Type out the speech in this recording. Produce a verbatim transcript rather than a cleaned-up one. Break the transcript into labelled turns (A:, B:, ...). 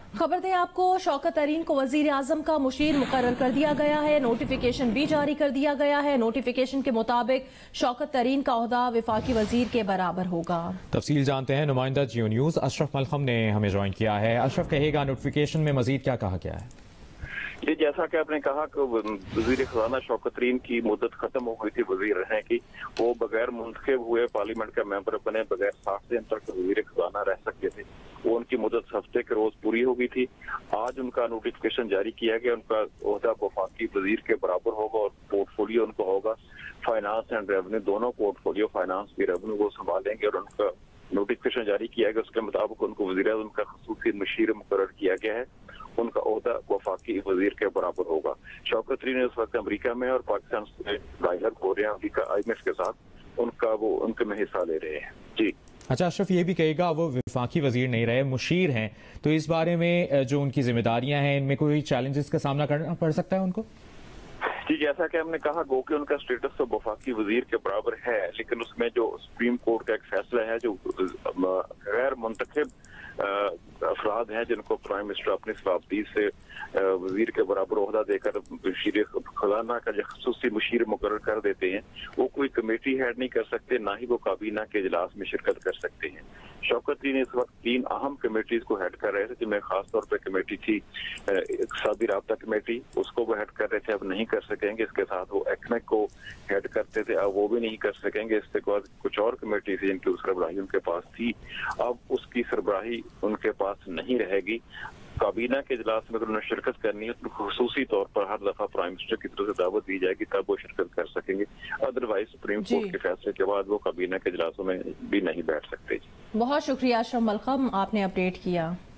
A: खबर दें आपको, शौकत तरीन को वजीर आजम का मुशीर मुकर्रर कर दिया गया है। नोटिफिकेशन भी जारी कर दिया गया है। नोटिफिकेशन के मुताबिक शौकत तरीन का ओहदा वफाकी वजीर के बराबर होगा।
B: तफसील जानते हैं, नुमाइंदा जियो न्यूज़ अशरफ मलखम ने हमें ज्वाइन किया है। अशरफ, कहेगा नोटिफिकेशन में मजीद क्या कहा गया है?
C: ये जैसा कि आपने कहा कि वजीर खजाना शौकत तरीन की मुद्दत खत्म हो गई थी वजीर रहने की, वो बगैर मुंतखब हुए पार्लियामेंट का मेंबर बने, बगैर साठ दिन तक वजीर खजाना रह सकते थे। वो उनकी मुद्दत हफ्ते के रोज पूरी हो गई थी। आज उनका नोटिफिकेशन जारी किया गया, उनका ओहदा वफाकी वजीर के बराबर होगा और पोर्टफोलियो उनका होगा फाइनेंस एंड रेवेन्यू, दोनों पोर्टफोलियो फाइनेंस भी रेवेन्यू वो संभालेंगे। और उनका नोटिफिकेशन जारी किया गया, उसके मुताबिक उनको वजीर आज़म का खसूसी मुशीर मुकर्रर किया गया है। उनका ओहदा वफाकी वजीर के बराबर होगा। शौकत तरीन इस वक्त अमरीका में और पाकिस्तान से डायलॉग हो रहे हैं अमरीका आई एम एफ के साथ, उनका वो उनके में हिस्सा ले रहे हैं। जी
B: अच्छा अशरफ, ये भी कहेगा वो वफाकी वजीर नहीं रहे, मुशीर हैं, तो इस बारे में जो उनकी जिम्मेदारियां हैं इनमें कोई चैलेंजेस का सामना करना पड़ सकता है उनको?
C: जी, जैसा कि हमने कहा गो कि उनका स्टेटस तो वफाकी वजीर के बराबर है, लेकिन उसमें जो सुप्रीम कोर्ट का एक फैसला है, जो गैर मुंतखब अफराद हैं जिनको प्राइम मिनिस्टर अपनी सलाबती से वजीर के बराबर ओहदा देकर मुशीर खजाना का जो खसूसी मुशीर मुकर्रर कर देते हैं, वो कोई कमेटी हेड नहीं कर सकते, ना ही वो काबीना के इजलास में शिरकत कर सकते हैं। शौकत तरीन इस वक्त तीन अहम कमेटीज को हेड कर रहे थे, जिनमें खास तौर पर कमेटी थी इक़्तिसादी राब्ता कमेटी, उसको वो हेड कर रहे थे, अब नहीं कर सकेंगे। इसके साथ वो एक्नेक को हेड करते थे, अब वो भी नहीं कर सकेंगे। इसके बाद कुछ और कमेटी थी जिनकी सरबराही उनके पास थी, अब उसकी सरबराही उनके पास नहीं रहेगी। काबीना के इजलास में अगर उन्हें शिरकत करनी है तो खसूसी तौर पर हर दफा प्राइम मिनिस्टर की तरफ से दावत दी जाएगी, तब वो शिरकत कर सकेंगे। अदरवाइज सुप्रीम कोर्ट के फैसले के बाद वो काबीना के इजलासों में भी नहीं बैठ सकते।
A: बहुत शुक्रिया अशरफ मलखम, आपने अपडेट किया।